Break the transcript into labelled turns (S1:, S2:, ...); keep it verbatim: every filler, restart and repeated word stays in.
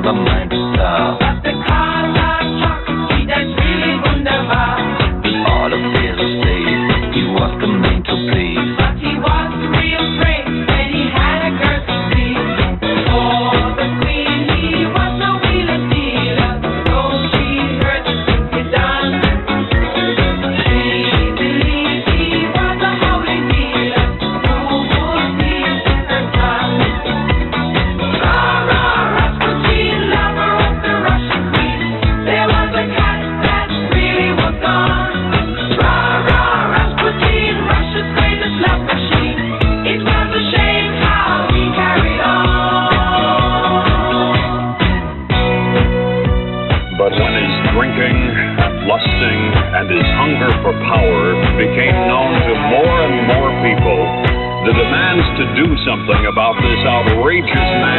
S1: my mind to stop.
S2: The car war truck, see that's really wunderbar.
S1: All of his state, he was coming to please.
S2: But he was real brave when he had a girl to please. For the queen, he was no wheeler dealer. Though she heard the things he done, she believed he was a howling dealer who would please her son. Rah, rah, Rasputin, lover of the Russian queen. There was a cat that really was gone. Rah, rah, Rasputin, Russia's greatest love machine. It was a shame how he carried on.
S3: But when his drinking, lusting, and his hunger for power became known to more and more people, the demands to do something about this outrageous man